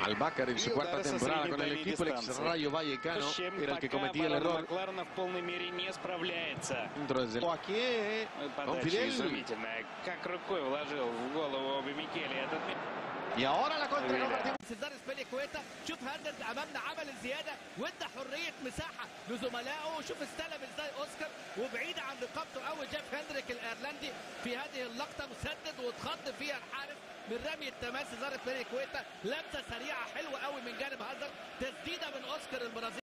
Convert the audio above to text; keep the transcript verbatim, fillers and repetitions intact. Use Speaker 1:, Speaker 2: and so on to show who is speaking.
Speaker 1: Al-Bakar en su cuarta temporada con el equipo, el ex Rayo Vallecano, era el que cometía el error. Aquí, con Fidel. Y ahora la contra compartimos.
Speaker 2: شوف هندرز امامنا عمل الزياده وادى حريه مساحه لزملائه. شوف استلم ازاي اوسكار وبعيد عن رقابته قوي جاف هندريك الايرلندي في هذه اللقطه، مسدد واتخض فيها الحارس من رمي التماس. ظهرت بيليكويتا لمسه سريعه حلوه قوي من جانب هازارد، تسديده من اوسكار البرازيلي.